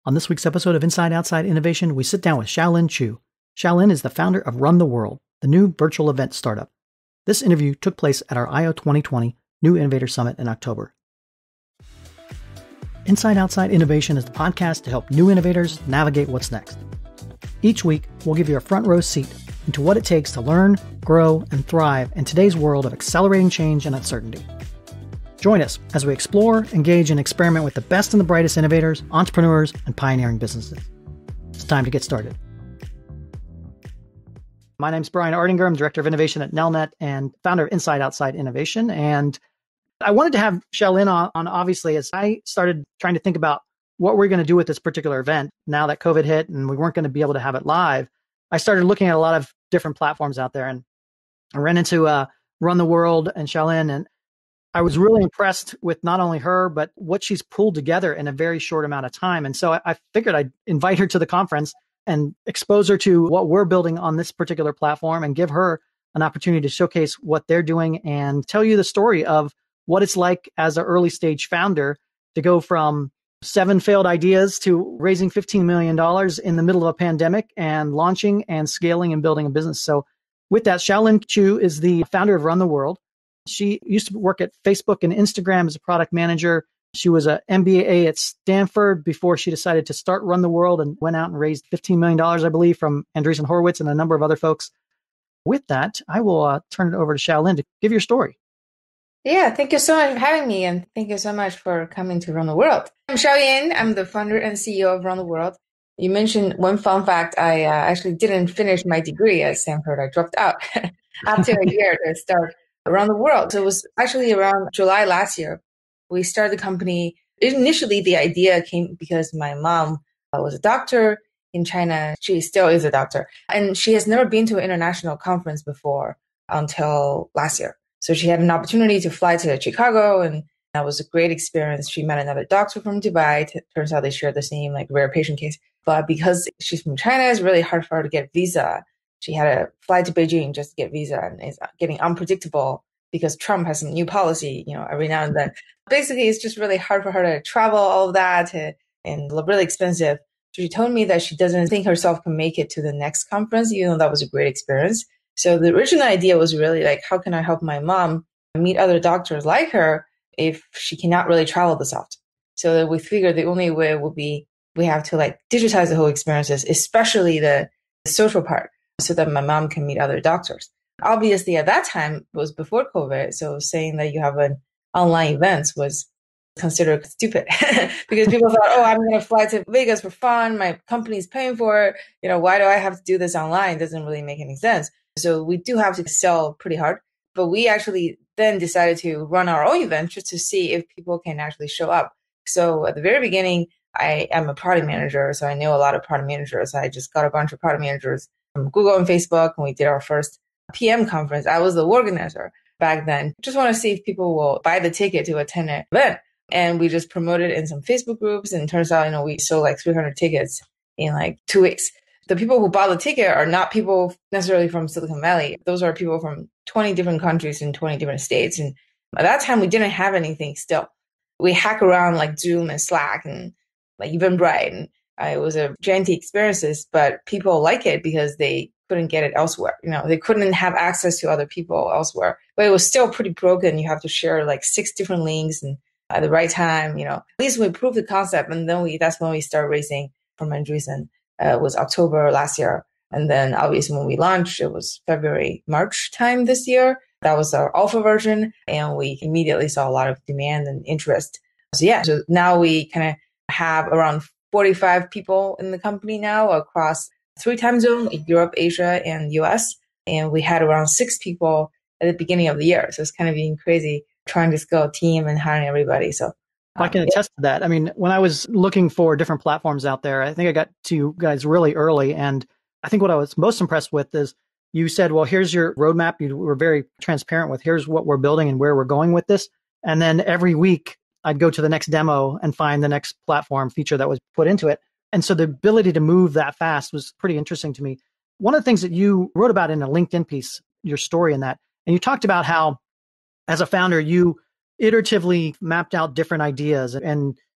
On this week's episode of Inside Outside Innovation, we sit down with Xiaolin Chu. Xiaolin is the founder of Run the World, the new virtual event startup. This interview took place at our IO 2020 New Innovator Summit in October. Inside Outside Innovation is the podcast to help new innovators navigate what's next. Each week, we'll give you a front row seat into what it takes to learn, grow, and thrive in today's world of accelerating change and uncertainty. Join us as we explore, engage, and experiment with the best and the brightest innovators, entrepreneurs, and pioneering businesses. It's time to get started. My name's Brian Ardinger. I'm Director of Innovation at Nelnet and founder of Inside Outside Innovation. And I wanted to have Xiaolin on obviously, as I started trying to think about what we're going to do with this particular event now that COVID hit and we weren't going to be able to have it live. I started looking at a lot of different platforms out there, and I ran into Run the World and Xiaolin, and I was really impressed with not only her, but what she's pulled together in a very short amount of time. And so I figured I'd invite her to the conference and expose her to what we're building on this particular platform and give her an opportunity to showcase what they're doing and tell you the story of what it's like as an early stage founder to go from 7 failed ideas to raising $15 million in the middle of a pandemic and launching and scaling and building a business. So with that, Xiaolin Chu is the founder of Run the World. She used to work at Facebook and Instagram as a product manager. She was an MBA at Stanford before she decided to start Run the World and went out and raised $15 million, I believe, from Andreessen Horowitz and a number of other folks. With that, I will turn it over to Xiaolin to give your story. Yeah, thank you so much for having me, and thank you so much for coming to Run the World. I'm Xiaolin. I'm the founder and CEO of Run the World. You mentioned one fun fact. I actually didn't finish my degree at Stanford. I dropped out after a year to start Around the World. So it was actually around July last year. We started the company. Initially, the idea came because my mom was a doctor in China. She still is a doctor. And she has never been to an international conference before until last year. So she had an opportunity to fly to Chicago, and that was a great experience. She met another doctor from Dubai. Turns out they shared the same rare patient case. But because she's from China, it's really hard for her to get visa. She had to fly to Beijing just to get visa, and it's getting unpredictable because Trump has some new policy, every now and then. Basically, it's just really hard for her to travel all of that and really expensive. So she told me that she doesn't think herself can make it to the next conference, even though that was a great experience. So the original idea was really how can I help my mom meet other doctors like her if she cannot really travel this often? So we figured the only way would be we have to digitize the whole experiences, especially the social part, so that my mom can meet other doctors. Obviously, at that time, it was before COVID. So saying that you have an online events was considered stupid because people thought, oh, I'm going to fly to Vegas for fun. My company's paying for it. Why do I have to do this online? It doesn't really make any sense. So we do have to sell pretty hard. But we actually then decided to run our own event just to see if people can actually show up. So at the very beginning, I am a product manager. So I know a lot of product managers. I just got a bunch of product managers from Google and Facebook, and we did our first PM conference. I was the organizer back then. Just want to see if people will buy the ticket to attend an event. And we just promoted in some Facebook groups. And it turns out, we sold 300 tickets in 2 weeks. The people who bought the ticket are not people necessarily from Silicon Valley. Those are people from 20 different countries in 20 different states. And at that time, we didn't have anything still. We hack around Zoom and Slack and Eventbrite. And it was a janky experiences, but people like it because they couldn't get it elsewhere. They couldn't have access to other people elsewhere, but it was still pretty broken. You have to share 6 different links and at the right time, at least we proved the concept. And then that's when we started raising from Andreessen. It was October last year. And then obviously when we launched, it was February, March time this year. That was our alpha version. And we immediately saw a lot of demand and interest. So now we kind of have around 45 people in the company now across 3 time zones, Europe, Asia, and US. And we had around 6 people at the beginning of the year. So it's kind of being crazy trying to scale a team and hiring everybody. So I can attest to that. I mean, when I was looking for different platforms out there, I think I got to you guys really early. And I think what I was most impressed with is you said, well, here's your roadmap. You were very transparent with here's what we're building and where we're going with this. And then every week I'd go to the next demo and find the next platform feature that was put into it. And so the ability to move that fast was pretty interesting to me. One of the things that you wrote about in a LinkedIn piece, your story in that, and you talked about how as a founder, you iteratively mapped out different ideas and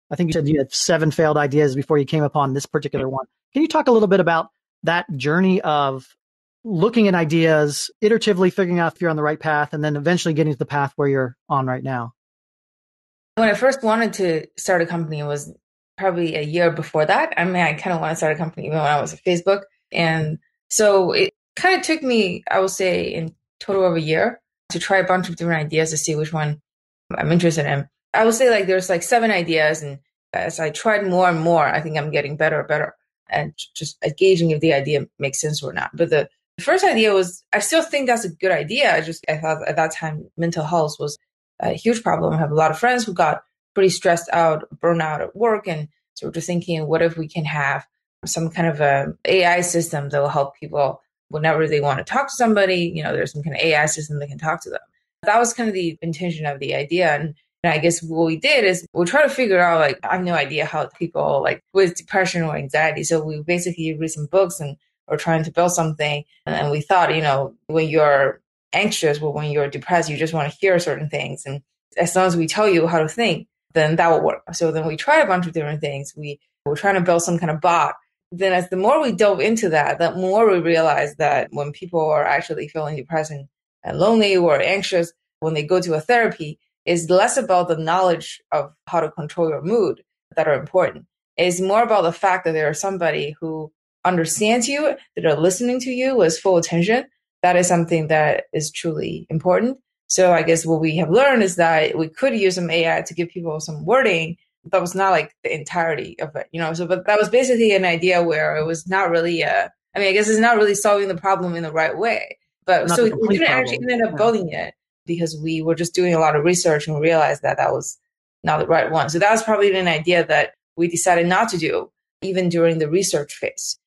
I think you said you had 7 failed ideas before you came upon this particular one. Can you talk a little bit about that journey of looking at ideas, iteratively figuring out if you're on the right path, and then eventually getting to the path where you're on right now? When I first wanted to start a company, it was probably a year before that. I mean, I kind of want to start a company even when I was at Facebook. And so it kind of took me, I would say, in total of a year to try a bunch of different ideas to see which one I'm interested in. I would say like there's like 7 ideas. And as I tried more and more, I think I'm getting better and better and just at gauging if the idea makes sense or not. But the first idea was, I still think that's a good idea. I thought at that time, mental health was a huge problem. I have a lot of friends who got pretty stressed out, burned out at work. And so we're just thinking, what if we can have some kind of a AI system that will help people whenever they want to talk to somebody, there's some kind of AI system that can talk to them. That was kind of the intention of the idea. And I guess what we did is we try to figure out, like, I have no idea how people like with depression or anxiety. So we basically read some books and we're trying to build something. And we thought, when you're anxious or when you're depressed, you just want to hear certain things. And as long as we tell you how to think, then that will work. So then we tried a bunch of different things. We were trying to build some kind of bot. Then as the more we dove into that, the more we realized that when people are actually feeling depressed and lonely or anxious, when they go to a therapy, is less about the knowledge of how to control your mood that are important. It's more about the fact that there is somebody who understands you, that are listening to you with full attention. That is something that is truly important. So I guess what we have learned is that we could use some AI to give people some wording. That was not like the entirety of it, but that was basically an idea where it was not really, I guess it's not really solving the problem in the right way. But Not so the we complete didn't problem. actually end up building it because we were just doing a lot of research and realized that that was not the right one. So that was probably an idea that we decided not to do, even during the research phase.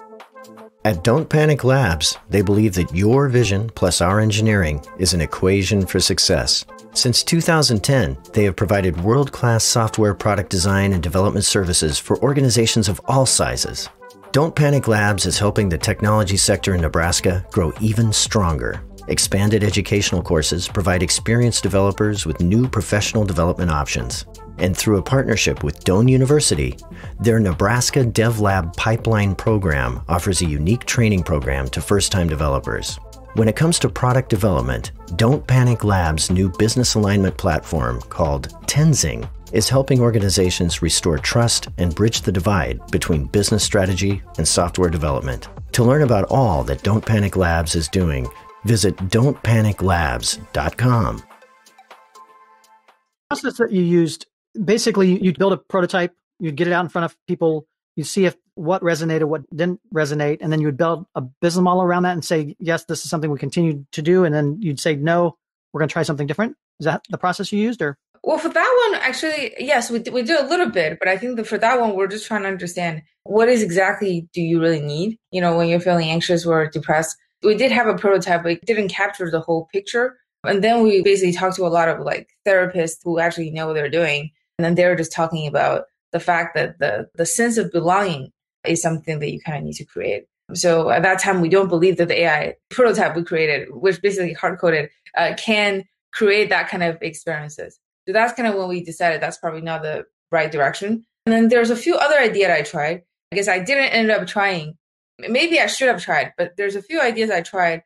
At Don't Panic Labs, they believe that your vision plus our engineering is an equation for success. Since 2010, they have provided world-class software product design and development services for organizations of all sizes. Don't Panic Labs is helping the technology sector in Nebraska grow even stronger. Expanded educational courses provide experienced developers with new professional development options. And through a partnership with Doane University, their Nebraska DevLab Pipeline program offers a unique training program to first-time developers. When it comes to product development, Don't Panic Labs' new business alignment platform called Tenzing is helping organizations restore trust and bridge the divide between business strategy and software development. To learn about all that Don't Panic Labs is doing, visit don'tpaniclabs.com. Process that you used, basically you'd build a prototype, you'd get it out in front of people, you'd see if what resonated, what didn't resonate, and then you would build a business model around that and say, yes, this is something we continue to do, and then you'd say, no, we're going to try something different. Is that the process you used? Or well, for that one, actually, yes, we do a little bit, but I think that for that one, we're just trying to understand what is exactly do you really need, when you're feeling anxious or depressed. We did have a prototype, but it didn't capture the whole picture. And then we basically talked to a lot of like therapists who actually know what they're doing. And then they were just talking about the fact that the sense of belonging is something that you kind of need to create. So at that time, we don't believe that the AI prototype we created, which basically hard-coded, can create that kind of experiences. So that's kind of when we decided that's probably not the right direction. And then there's a few other ideas I tried. I guess I didn't end up trying. Maybe I should have tried, but there's a few ideas I tried.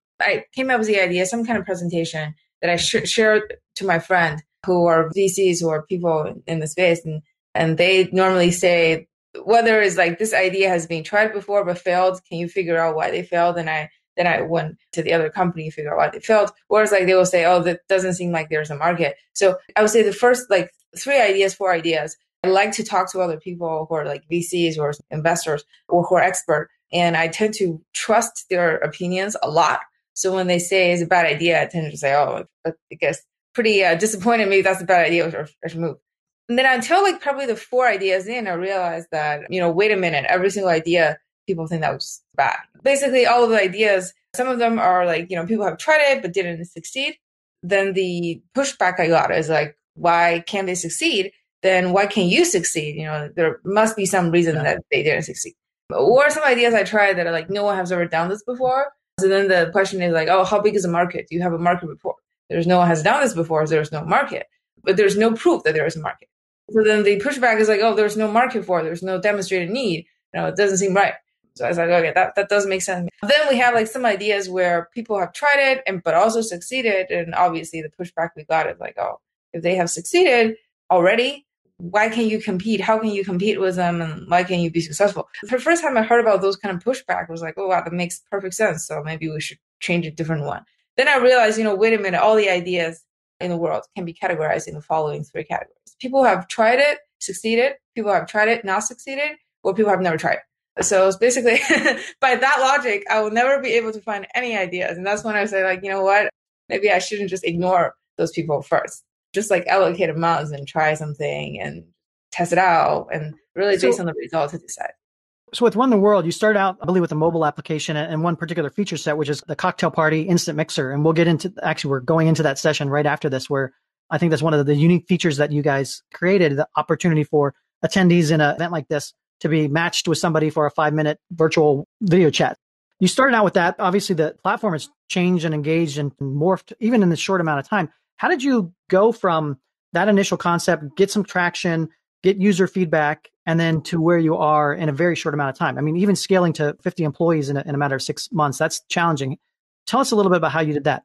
I came up with the idea, some kind of presentation that I shared to my friend who are VCs or people in the space. And they normally say, whether it's like this idea has been tried before but failed, can you figure out why they failed? And then I went to the other company, figure out why they failed. Whereas like they will say, oh, that doesn't seem like there's a market. So I would say the first like 4 ideas, I like to talk to other people who are like VCs or investors or who are expert. And I tend to trust their opinions a lot. So when they say it's a bad idea, I tend to say, oh, I guess pretty disappointed. Maybe that's a bad idea or I should move. And then until like probably the 4 ideas in, I realized that, wait a minute, every single idea, people think that was bad. Basically, all of the ideas, some of them are like, people have tried it but didn't succeed. Then the pushback I got is like, why can't they succeed? Then why can't you succeed? There must be some reason that they didn't succeed. Or some ideas I tried that are like, no one has ever done this before. So then the question is like, oh, how big is the market? Do you have a market report? There's no one has done this before, so there's no market. But there's no proof that there is a market. So then the pushback is like, oh, there's no market for it. There's no demonstrated need. It doesn't seem right. So I was like, okay, that does make sense. Then we have like some ideas where people have tried it but also succeeded. And obviously the pushback we got is like, oh, if they have succeeded already, why can't you compete? How can you compete with them? And why can't you be successful? The first time I heard about those kind of pushback, I was like, oh, wow, that makes perfect sense. So maybe we should change a different one. Then I realized, wait a minute, all the ideas in the world can be categorized in the following 3 categories. People have tried it, succeeded. People have tried it, not succeeded, or people have never tried it. So it's basically, by that logic, I will never be able to find any ideas. And that's when I say, like, you know what? Maybe I shouldn't just ignore those people first. Just like allocate amounts and try something and test it out and really based on the results to decide. So with Run the World, you started out, I believe, with a mobile application and one particular feature set, which is the Cocktail Party Instant Mixer. And we'll get into, actually, we're going into that session right after this, where I think that's one of the unique features that you guys created, the opportunity for attendees in an event like this to be matched with somebody for a 5-minute virtual video chat. You started out with that. Obviously, the platform has changed and engaged and morphed even in this short amount of time. How did you go from that initial concept, get some traction, get user feedback, and then to where you are in a very short amount of time? I mean, even scaling to 50 employees in a matter of 6 months, that's challenging. Tell us a little bit about how you did that.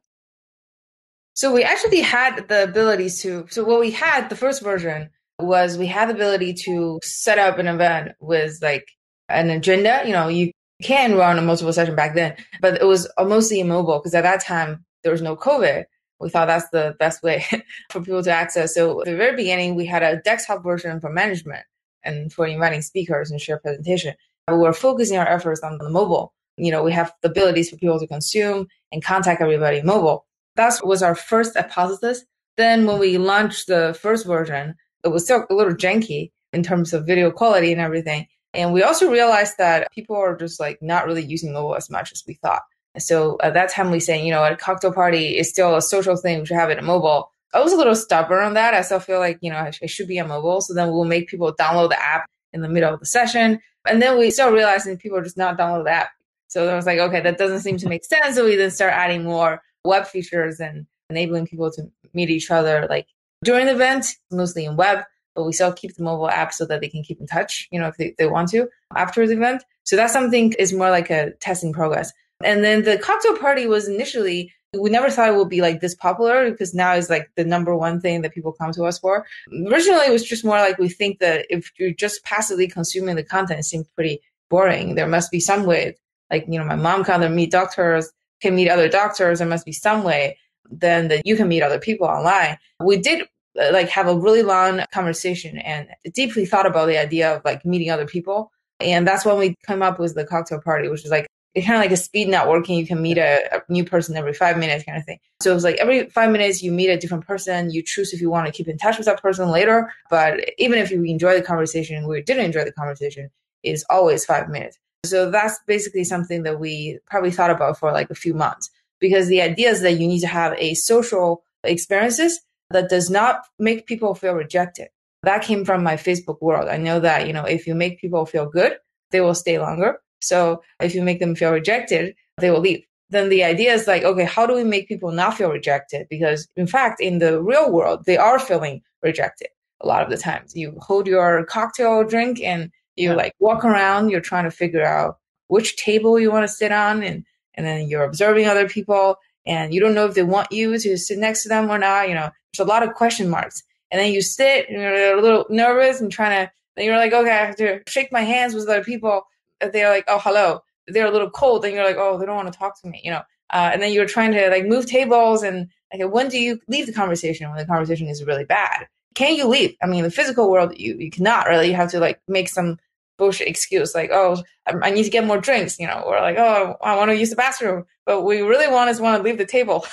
So we actually had the ability to, so what we had, the first version was we had the ability to set up an event with like an agenda. You can run a multiple session back then, but it was mostly mobile because at that time there was no COVID. We thought that's the best way for people to access. So at the very beginning, we had a desktop version for management and for inviting speakers and share presentation. We were focusing our efforts on the mobile. We have the abilities for people to consume and contact everybody mobile. That was our first hypothesis. Then when we launched the first version, it was still a little janky in terms of video quality and everything. And we also realized that people are just like not really using mobile as much as we thought. So at that time, we saying, a cocktail party is still a social thing. We should have it on mobile. I was a little stubborn on that. I still feel like, I should be on mobile. So then we'll make people download the app in the middle of the session. And then we started realizing people are just not download the app. So I was like, okay, that doesn't seem to make sense. So we then start adding more web features and enabling people to meet each other like during the event, mostly in web, but we still keep the mobile app so that they can keep in touch, if they want to after the event. So that's something is more like a testing progress. And then the cocktail party was initially, we never thought it would be like this popular because now it's like the number one thing that people come to us for. Originally, it was just more like we think that if you're just passively consuming the content, it seems pretty boring. There must be some way, like, my mom can meet doctors, can meet other doctors. There must be some way then that you can meet other people online. We did like have a really long conversation and deeply thought about the idea of like meeting other people. And that's when we come up with the cocktail party, which is like, it's kind of like a speed networking. You can meet a new person every 5 minutes kind of thing. So it was like every 5 minutes you meet a different person. You choose if you want to keep in touch with that person later. But even if you enjoy the conversation, we didn't enjoy the conversation, it's always 5 minutes. So that's basically something that we probably thought about for like a few months, because the idea is that you need to have a social experiences that does not make people feel rejected. That came from my Facebook world. I know that, if you make people feel good, they will stay longer. So if you make them feel rejected, they will leave. Then the idea is like, okay, how do we make people not feel rejected? Because in fact, in the real world, they are feeling rejected a lot of the times. You hold your cocktail drink and you like walk around, you're trying to figure out which table you want to sit on. And then you're observing other people and you don't know if they want you to sit next to them or not. There's a lot of question marks. And then you sit and you're a little nervous and then you're like, okay, I have to shake my hands with other people. They're like, oh, hello. They're a little cold. And you're like, oh, they don't want to talk to me, and then you're trying to like move tables and like, when do you leave the conversation when the conversation is really bad? Can you leave? I mean, the physical world, you cannot really. You have to like make some bullshit excuse like, oh, I need to get more drinks, or like, oh, I want to use the bathroom. But we really want to leave the table.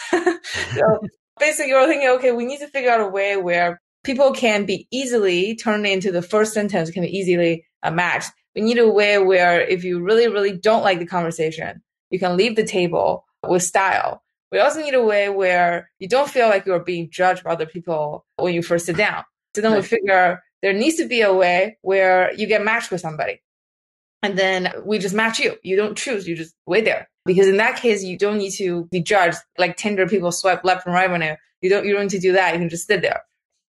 So basically, we're thinking, okay, we need to figure out a way where people can be easily turned into the first sentence, can be easily matched. We need a way where if you really, really don't like the conversation, you can leave the table with style. We also need a way where you don't feel like you're being judged by other people when you first sit down. So then we figure there needs to be a way where you get matched with somebody. And then we just match you. You don't choose. You just wait there. Because in that case, you don't need to be judged like Tinder people swipe left and right when you don't need to do that. You can just sit there.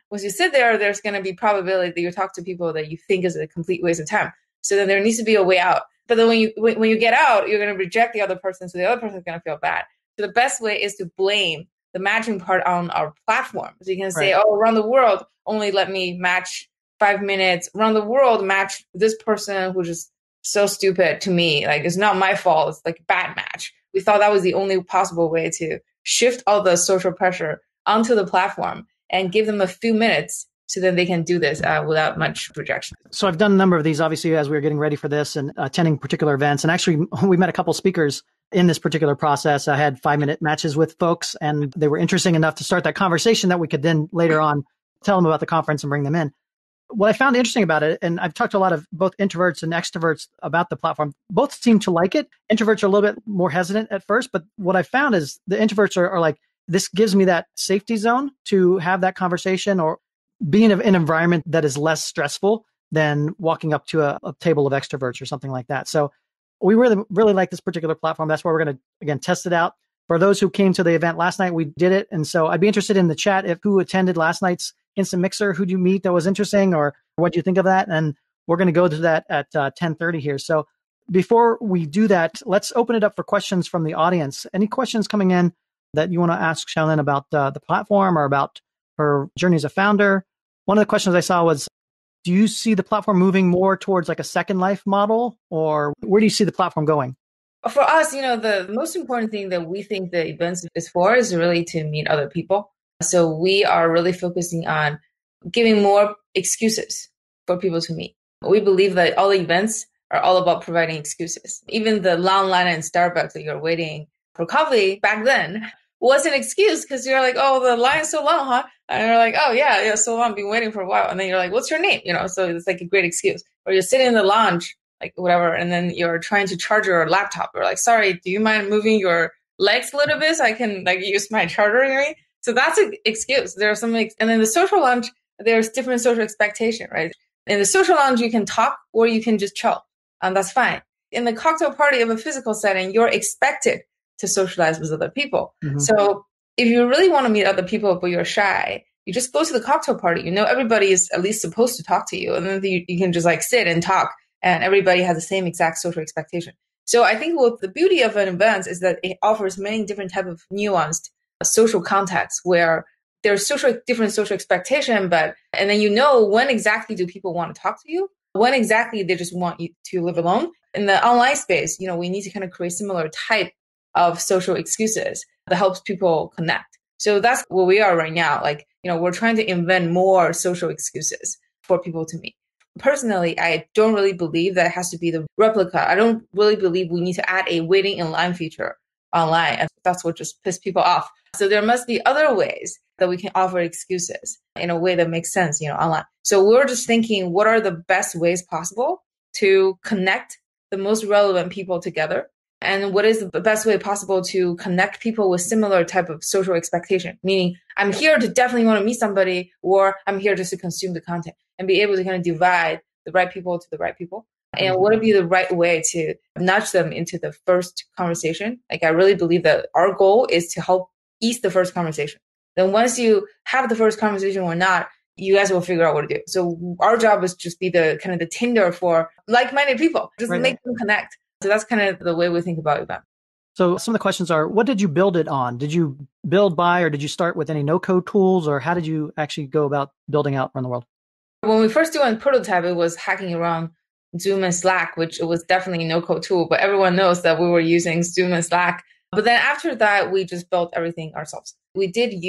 once you sit there, there's going to be probability that you talk to people that you think is a complete waste of time. So then there needs to be a way out. But then when you get out, you're going to reject the other person. So the other person is going to feel bad. So the best way is to blame the matching part on our platform. So you can say, oh, around the world, only let me match 5 minutes. Around the world, match this person who's just so stupid to me. Like, it's not my fault. It's like a bad match. We thought that was the only possible way to shift all the social pressure onto the platform and give them a few minutes so that they can do this without much rejection. So I've done a number of these, obviously, as we were getting ready for this and attending particular events. And actually, we met a couple speakers in this particular process. I had 5-minute matches with folks, and they were interesting enough to start that conversation that we could then later on tell them about the conference and bring them in. What I found interesting about it, and I've talked to a lot of both introverts and extroverts about the platform, both seem to like it. Introverts are a little bit more hesitant at first, but what I found is the introverts are like, this gives me that safety zone to have that conversation or be in an environment that is less stressful than walking up to a table of extroverts or something like that. So we really like this particular platform. That's why we're going to, again, test it out. For those who came to the event last night, we did it. And so I'd be interested in the chat if who attended last night's Instant Mixer, who'd you meet that was interesting, or what do you think of that? And we're going to go to that at 10:30 here. So before we do that, let's open it up for questions from the audience. Any questions coming in that you want to ask Xiaolin about the platform or about her journey as a founder? One of the questions I saw was, do you see the platform moving more towards like a Second Life model, or where do you see the platform going? For us, the most important thing that we think the events is for is really to meet other people. So we are really focusing on giving more excuses for people to meet. We believe that all the events are all about providing excuses. Even the long line in Starbucks that you're waiting for coffee back then was an excuse because you're like, oh, the line's so long, huh? And you're like, oh, yeah, so long, been waiting for a while. And then you're like, what's your name? So it's like a great excuse. Or you're sitting in the lounge, like whatever, and then you're trying to charge your laptop. You're like, sorry, do you mind moving your legs a little bit so I can use my charger? So that's an excuse. There are some, and then the social lounge, there's different social expectation, right? In the social lounge, you can talk or you can just chill, and that's fine. In the cocktail party of a physical setting, you're expected to socialize with other people. Mm-hmm. So if you really want to meet other people, but you're shy, you just go to the cocktail party. Everybody is at least supposed to talk to you, and then you can just sit and talk, and everybody has the same exact social expectation. So I think what the beauty of an event is that it offers many different type of nuanced social contexts where there's different social expectation, and then when exactly do people want to talk to you, when exactly they just want you to live alone. In the online space, we need to kind of create similar type of social excuses that helps people connect. So that's where we are right now. We're trying to invent more social excuses for people to meet. Personally, I don't really believe that it has to be the replica. I don't really believe we need to add a waiting in line feature online. And that's what just pisses people off. So there must be other ways that we can offer excuses in a way that makes sense, online. So we're just thinking, what are the best ways possible to connect the most relevant people together? And what is the best way possible to connect people with similar type of social expectation? Meaning, I'm here to definitely want to meet somebody, or I'm here just to consume the content and be able to kind of divide the right people to the right people. And what would be the right way to nudge them into the first conversation? I really believe that our goal is to help ease the first conversation. Then once you have the first conversation or not, you guys will figure out what to do. So our job is just be the kind of the Tinder for like-minded people, just make them connect. So that's kind of the way we think about it. So some of the questions are, what did you build it on? Did you build by, or did you start with any no-code tools, or how did you actually go about building out Run the World? When we first doing prototype, it was hacking around Zoom and Slack, which it was definitely a no-code tool, but everyone knows that we were using Zoom and Slack. But then after that, we just built everything ourselves. We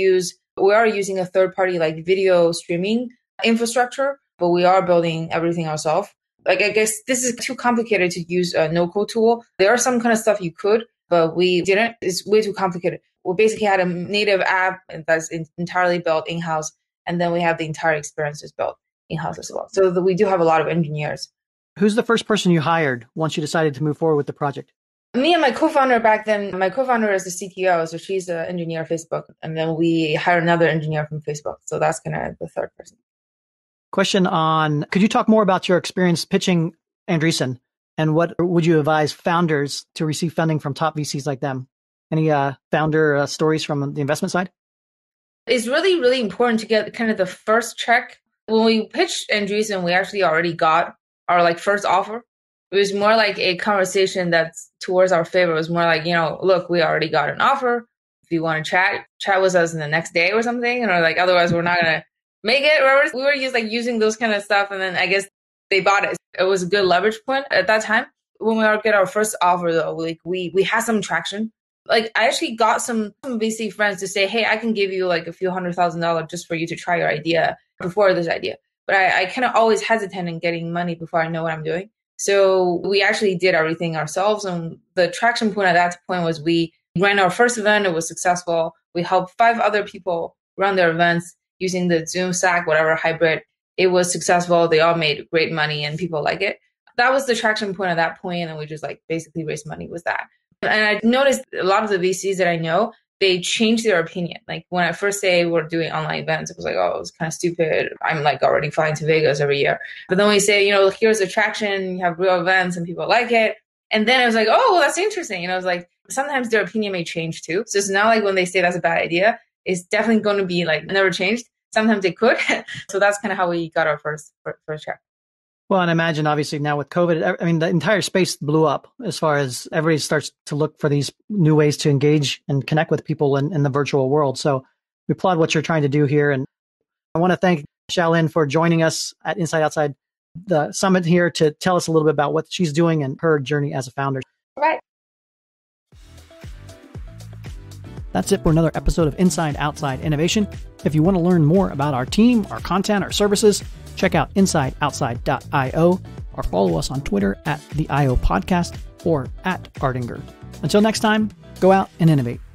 are using a third-party video streaming infrastructure, but we are building everything ourselves. I guess this is too complicated to use a no-code tool. There are some kind of stuff you could, but we didn't. It's way too complicated. We basically had a native app that's entirely built in-house, and then we have the entire experiences built in-house as well. So we do have a lot of engineers. Who's the first person you hired once you decided to move forward with the project? Me and my co-founder back then. My co-founder is the CTO, so she's an engineer at Facebook. And then we hired another engineer from Facebook. So that's kind of the third person. Question on, could you talk more about your experience pitching Andreessen, and what would you advise founders to receive funding from top VCs like them? Any founder stories from the investment side? It's really, really important to get kind of the first check. When we pitched Andreessen, we actually already got our like first offer. It was more like a conversation that's towards our favor. It was more like, look, we already got an offer. If you want to chat with us in the next day or something. And like, otherwise we're not going to make it. We were using those kind of stuff. And then I guess they bought it. It was a good leverage point at that time. When we get our first offer though, like we had some traction. Like I actually got some VC friends to say, hey, I can give you like a few $100,000 just for you to try your idea before this idea. But I kind of always hesitate in getting money before I know what I'm doing. So we actually did everything ourselves. And the traction point at that point was we ran our first event. It was successful. We helped 5 other people run their events using the Zoom, Slack, whatever hybrid. It was successful. They all made great money and people like it. That was the traction point at that point. And we just like basically raised money with that. And I noticed a lot of the VCs that I know, they changed their opinion. Like when I first say we're doing online events, it was like, oh, it's kind of stupid. I'm like already flying to Vegas every year. But then we say, here's the traction, you have real events and people like it. And then I was like, oh, well, that's interesting. I was like, sometimes their opinion may change too. So it's not like when they say that's a bad idea, it's definitely going to be like never changed. Sometimes it could. So that's kind of how we got our first check. Well, and I imagine obviously now with COVID, I mean, the entire space blew up as far as everybody starts to look for these new ways to engage and connect with people in the virtual world. So we applaud what you're trying to do here. And I want to thank Xiaolin for joining us at Inside Outside the Summit here to tell us a little bit about what she's doing and her journey as a founder. Right. That's it for another episode of Inside Outside Innovation. If you want to learn more about our team, our content, our services, check out insideoutside.io or follow us on Twitter at the IO Podcast or at Ardinger. Until next time, go out and innovate.